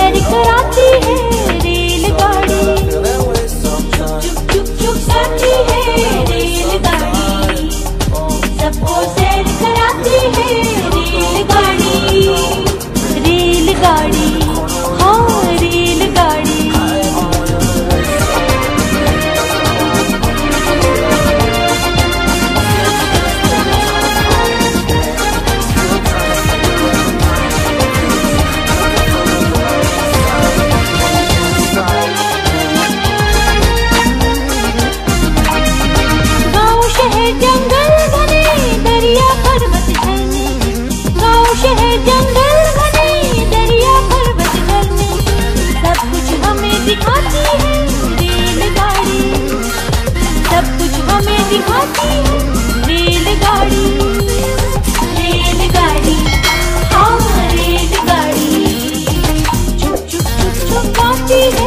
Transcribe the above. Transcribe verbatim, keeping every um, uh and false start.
सैर कराती है रेलगाड़ी, चुप चुप चुप गाती है रेलगाड़ी, सबको सैर कराती है रेलगाड़ी, रेलगाड़ी हाँ रेलगाड़ी। जंगल घने दरिया पर्वत झरने, गाँव शहर जंगल घने दरिया पर्वत झरने, सब कुछ हमें दिखाती है रेलगाड़ी, सब कुछ हमें दिखाती है रेलगाड़ी, रेलगाड़ी हाँ रेलगाड़ी, चुप चुप चुप चुप गाती है